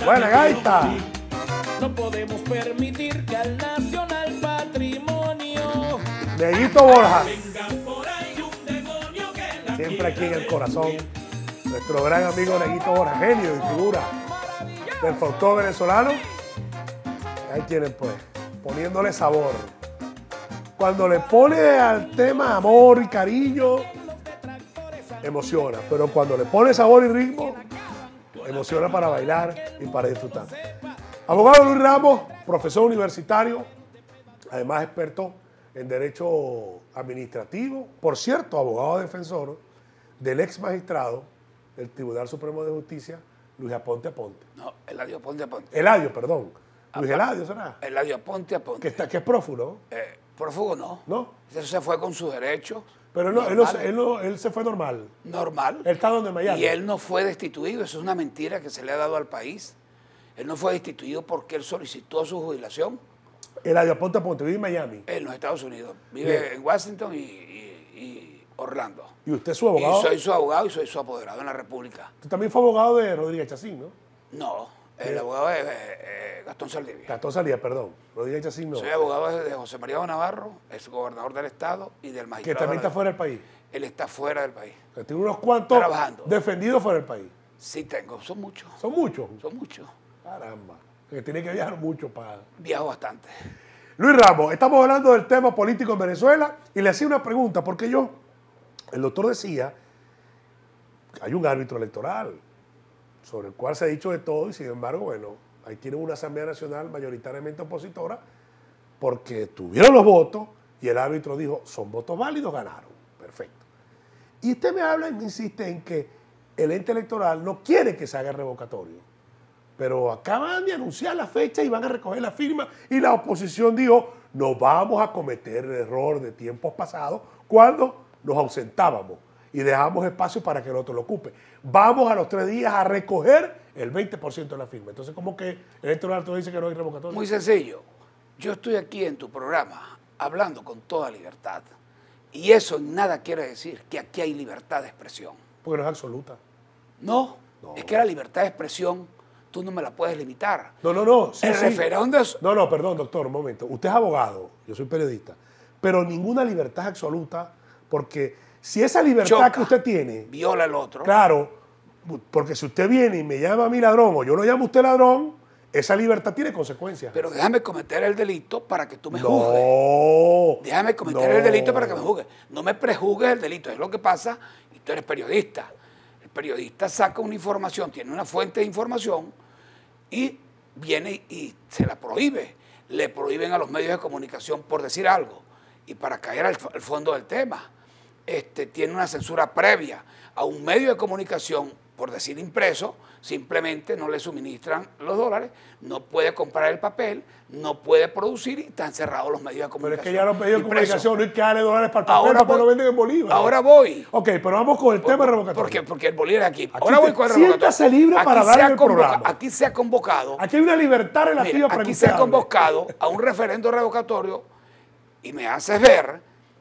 Buena gaita. No podemos permitir que al nacional patrimonio Neguito Borja, venga por ahí un demonio que la siempre aquí en el corazón. Nuestro gran amigo Neguito Borja, genio y figura del folclore venezolano. Ahí tienen pues, poniéndole sabor. Cuando le pone al tema amor y cariño, emociona. Pero cuando le pone sabor y ritmo, emociona para bailar y para disfrutar. Abogado Luis Ramos, profesor universitario, además experto en Derecho Administrativo. Por cierto, abogado defensor del ex magistrado del Tribunal Supremo de Justicia, Luis Aponte Aponte. No, Eladio Aponte Aponte. Eladio, perdón. Luis Eladio, ¿será? Eladio Aponte Aponte. Que es prófugo, Prófugo no. ¿no? Eso se fue con sus derechos. Pero él se fue normal. Normal. Él está donde Miami. Y él no fue destituido. Eso es una mentira que se le ha dado al país. Él no fue destituido porque él solicitó su jubilación. Eladio Aponte Aponte vive en Miami. En los Estados Unidos. Vive Bien. en Washington y Orlando. ¿Y usted es su abogado? Y soy su abogado y soy su apoderado en la República. Usted también fue abogado de Rodríguez Chacín, ¿no? No, el abogado es Gastón Saldivia. Gastón Salía, perdón. Rodríguez Chacín no. Soy abogado de José María Navarro, ex gobernador del Estado y del Que magistrado. también está fuera del país. Él está fuera del país. Que tiene unos cuantos Trabajando. defendidos fuera del país. Sí tengo, son muchos. Son muchos. Son muchos. Caramba. Que tiene que viajar mucho para... Viajo bastante. Luis Ramos, estamos hablando del tema político en Venezuela y le hacía una pregunta, porque el doctor decía, hay un árbitro electoral sobre el cual se ha dicho de todo y sin embargo, bueno, ahí tienen una Asamblea Nacional mayoritariamente opositora porque tuvieron los votos y el árbitro dijo, son votos válidos, ganaron. Perfecto. Y usted me habla y me insiste en que el ente electoral no quiere que se haga el revocatorio. Pero acaban de anunciar la fecha y van a recoger la firma y la oposición dijo, no vamos a cometer el error de tiempos pasados cuando nos ausentábamos y dejamos espacio para que el otro lo ocupe. Vamos a los 3 días a recoger el 20% de la firma. Entonces, ¿cómo que el electoral te dice que no hay revocatorio? Muy sencillo. Yo estoy aquí en tu programa hablando con toda libertad. Y eso en nada quiere decir que aquí hay libertad de expresión. Porque no es absoluta. No, es que la libertad de expresión tú no me la puedes limitar. No. Sí, el sí. referéndum es... No, perdón, doctor, un momento. Usted es abogado, yo soy periodista, pero ninguna libertad es absoluta porque si esa libertad choca, que usted tiene... viola el otro. Claro, porque si usted viene y me llama a mí ladrón o yo lo llamo a usted ladrón, esa libertad tiene consecuencias. Pero déjame cometer el delito para que tú me No. juzgues. Déjame cometer No. el delito para que me juzgues. No me prejuzgues el delito. Es lo que pasa y tú eres periodista. El periodista saca una información, tiene una fuente de información y viene y se la prohíbe. Le prohíben a los medios de comunicación por decir algo. Y para caer al fondo del tema, tiene una censura previa a un medio de comunicación, por decir impreso, simplemente no le suministran los dólares, no puede comprar el papel, no puede producir y están cerrados los medios de comunicación. Pero es que ya los medios de impresos. comunicación no hay que darle dólares para el papel, porque lo venden en bolívar. Ahora voy. Ok, pero vamos con el tema revocatorio. Porque el bolívar es aquí. Ahora voy con el revocatorio. Siéntase libre para hablar en el programa. Aquí se ha convocado. Aquí hay una libertad relativa para que aquí usted se ha hable. convocado a un referendo revocatorio y me haces ver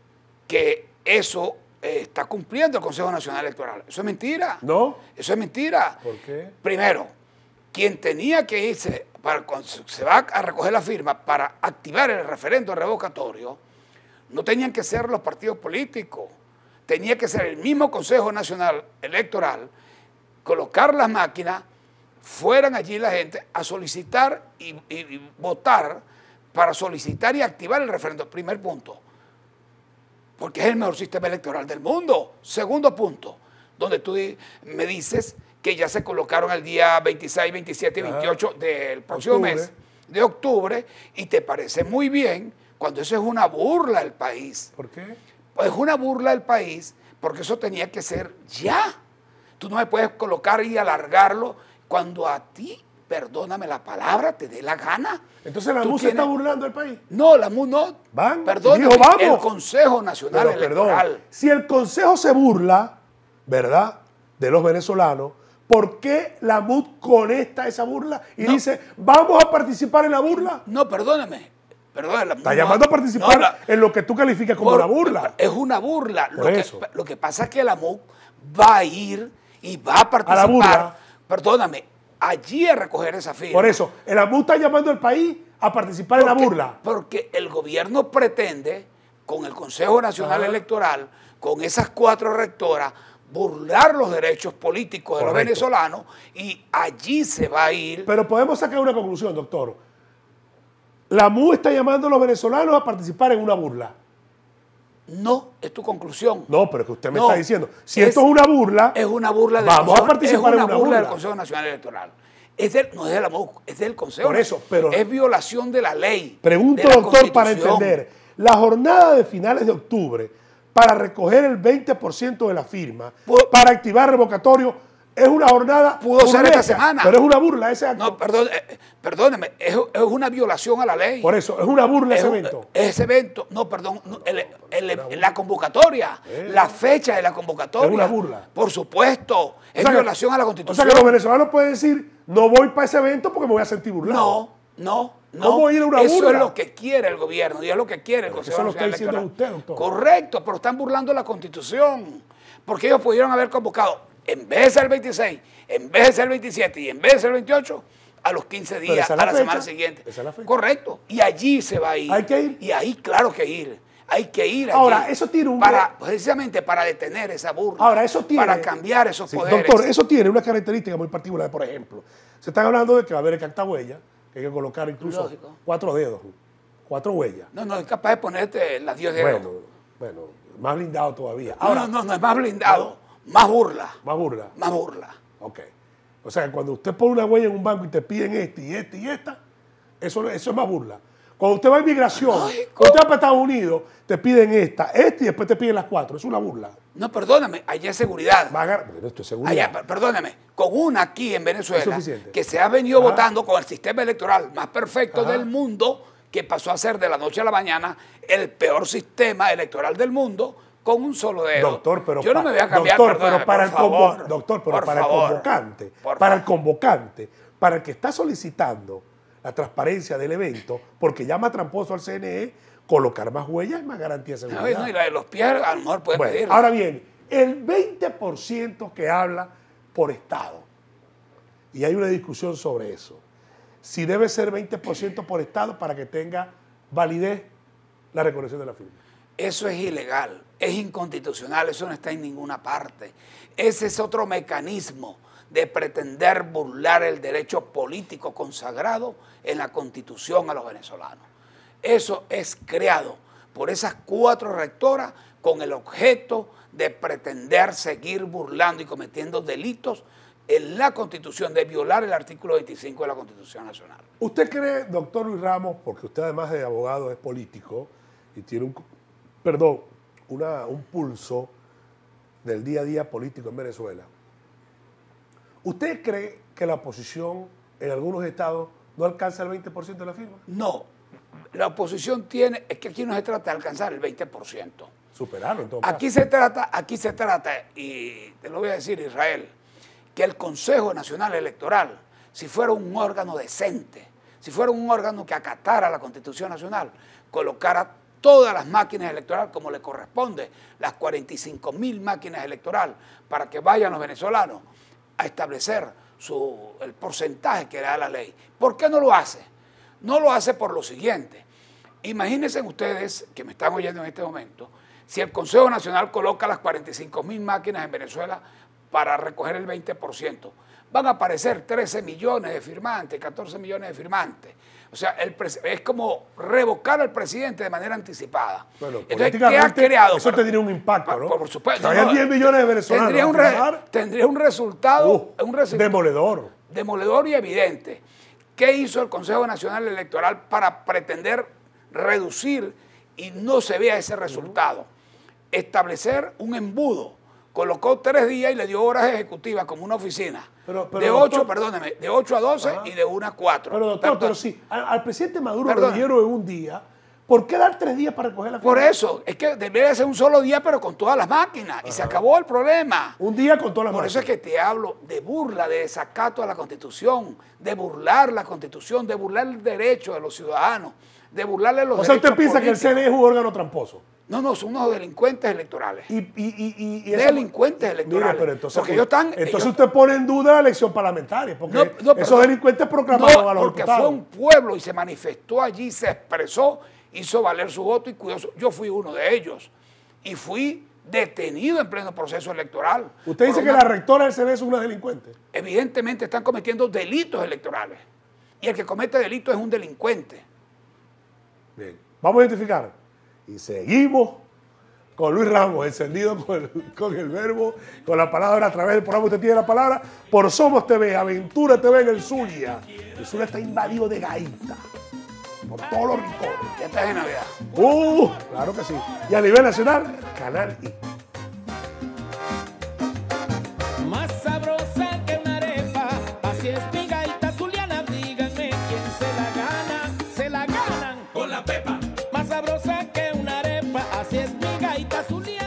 que eso está cumpliendo el Consejo Nacional Electoral. Eso es mentira. ¿No? Eso es mentira. ¿Por qué? Primero, quien tenía que irse, cuando se va a recoger la firma para activar el referendo revocatorio, no tenían que ser los partidos políticos, tenía que ser el mismo Consejo Nacional Electoral, colocar las máquinas, fueran allí la gente a solicitar y votar para solicitar y activar el referendo. Primer punto, porque es el mejor sistema electoral del mundo. Segundo punto, donde tú me dices que ya se colocaron el día 26, 27 y 28 del próximo mes de octubre y te parece muy bien cuando eso es una burla al país. ¿Por qué? Pues es una burla al país porque eso tenía que ser ya. Tú no me puedes colocar y alargarlo cuando a ti, perdóname la palabra, te dé la gana. Entonces la MUD se está burlando del país. No, la MUD no. Van, Perdóname, dijo, vamos. el Consejo Nacional Pero, Electoral. perdón, si el Consejo se burla, ¿verdad?, de los venezolanos, ¿por qué la MUD conecta esa burla y dice, vamos a participar en la burla? No, perdóname. Está llamando a participar en lo que tú calificas como una burla. Es una burla. Por Lo que pasa es que la MUD va a ir y va a participar. A la burla. Perdóname, allí a recoger esa firma. Por eso, el AMU está llamando al país a participar en la burla. Porque el gobierno pretende, con el Consejo Nacional Electoral, con esas 4 rectoras, burlar los derechos políticos de los venezolanos y allí se va a ir. Pero podemos sacar una conclusión, doctor. La AMU está llamando a los venezolanos a participar en una burla. No, es tu conclusión. No, pero es que usted me No, está diciendo, si esto es una burla, es una burla del vamos Consejo, a participar en una burla del Consejo Nacional Electoral. No es de la MUC, es del Consejo. Por eso, pero es violación de la ley. Pregunto, de la doctor, para Constitución. entender, la jornada de finales de octubre para recoger el 20% de la firma, para activar revocatorio, es una jornada Pudo ser burlesca, esta semana. pero es una burla ese acto. No, perdóneme, es una violación a la ley. Por eso, es una burla ese evento. Ese evento, la convocatoria, la fecha de la convocatoria. Es una burla. Por supuesto, es violación a la Constitución. O sea que los venezolanos pueden decir, no voy para ese evento porque me voy a sentir burlado. No. ¿Cómo ir a una Eso burla? es lo que quiere el gobierno y es lo que quiere el Consejo Eso lo está Nacional diciendo Electoral. usted, doctor. Correcto, pero están burlando la Constitución. Porque ellos pudieron haber convocado, en vez de ser el 26, en vez de ser el 27 y en vez de ser el 28, a los 15 días, esa es a la la fecha. semana siguiente. Esa es la fecha. Correcto. Y allí se va a ir. Hay que ir. Y ahí, claro que ir. Hay que ir allí. Ahora, eso tiene un... precisamente para detener esa burla. Ahora, eso tiene... Para cambiar esos Sí, poderes. doctor, eso tiene una característica muy particular. Por ejemplo, se están hablando de que va a haber el cactahuella, que hay que colocar incluso Lógico. 4 dedos, 4 huellas. No, es capaz de ponerte las 10 dedos. Bueno, más blindado todavía. Ahora, no es más blindado. Más burla. Más burla. Más burla. Ok. O sea, cuando usted pone una huella en un banco y te piden este y este y esta, eso es más burla. Cuando usted va a inmigración, Lógico. cuando usted va para Estados Unidos, te piden esta y después te piden las 4. Es una burla. No, perdóname, allá es seguridad. Bueno, esto es seguridad. Allá, perdóname, con una aquí en Venezuela, Es suficiente. que se ha venido Ajá. votando con el sistema electoral más perfecto Ajá. del mundo, que pasó a ser de la noche a la mañana el peor sistema electoral del mundo, con un solo dedo. Doctor, pero yo no me voy a cambiar, doctor, perdóname, pero para por favor, doctor, pero por para favor, el convocante, por para el favor. convocante, para el que está solicitando la transparencia del evento, porque llama tramposo al CNE, colocar más huellas es más garantía de No, seguridad. y la de los pies a lo mejor puede Bueno, pedirlo. ahora bien, el 20% que habla por Estado, y hay una discusión sobre eso, si debe ser 20% por Estado para que tenga validez la recolección de la firma. Eso es ilegal, es inconstitucional, eso no está en ninguna parte. Ese es otro mecanismo de pretender burlar el derecho político consagrado en la Constitución a los venezolanos. Eso es creado por esas 4 rectoras con el objeto de pretender seguir burlando y cometiendo delitos en la Constitución, de violar el artículo 25 de la Constitución Nacional. ¿Usted cree, doctor Luis Ramos, porque usted además de abogado es político y tiene un pulso del día a día político en Venezuela, ¿usted cree que la oposición en algunos estados no alcanza el 20% de la firma? No, la oposición tiene, es que aquí no se trata de alcanzar el 20%. Superarlo, en todo Aquí se trata, y te lo voy a decir, Israel, que el Consejo Nacional Electoral, si fuera un órgano decente, si fuera un órgano que acatara la Constitución Nacional, colocara todas las máquinas electorales como le corresponde, las 45.000 máquinas electorales, para que vayan los venezolanos a establecer el porcentaje que le da la ley. ¿Por qué no lo hace? No lo hace por lo siguiente. Imagínense ustedes, que me están oyendo en este momento, si el Consejo Nacional coloca las 45.000 máquinas en Venezuela para recoger el 20%, van a aparecer 13 millones de firmantes, 14 millones de firmantes. O sea, es como revocar al presidente de manera anticipada. Bueno, entonces, ¿qué ha creado? Eso tendría un impacto, ¿no? Por supuesto. Había 10 millones de venezolanos. Tendría un resultado, demoledor. Demoledor y evidente. ¿Qué hizo el Consejo Nacional Electoral para pretender reducir y no se vea ese resultado? Establecer un embudo. Colocó 3 días y le dio horas ejecutivas como una oficina. De 8 a 12 y de 1 a 4. Pero doctor, pero si al presidente Maduro lo dieron en un día, ¿por qué dar 3 días para recoger la firma? Por eso, es que debería ser un solo día, pero con todas las máquinas. Y se acabó el problema. Un día con todas las Por máquinas. eso es que te hablo de burla, de desacato a la Constitución, de burlar la Constitución, de burlar el derecho de los ciudadanos, de burlarle los derechos O sea, ¿usted piensa que el políticos. CNE es un órgano tramposo? No, son unos delincuentes electorales. Y Delincuentes electorales. Mire, pero entonces, porque ellos están, entonces usted pone en duda la elección parlamentaria, porque esos delincuentes proclamaron a los porque diputados. fue un pueblo y se manifestó allí, se expresó, hizo valer su voto y cuidó yo fui uno de ellos. Y fui detenido en pleno proceso electoral. Usted dice que la rectora del CNE es una delincuente. Evidentemente están cometiendo delitos electorales. Y el que comete delitos es un delincuente. Bien, vamos a identificar. Y seguimos con Luis Ramos, encendido con el verbo, con la palabra a través del programa. Usted tiene la palabra por Somos TV, Aventura TV en el Zulia. El Zulia está invadido de gaita, por todos los rincones. Ya está de Navidad. Claro que sí. Y a nivel nacional, Canal I. Más sabrosa que una arepa, así es mi gaita zuliana, díganme quién se la ganan con la pepa. Más sabrosa que una arepa, así es mi gaita zuliana.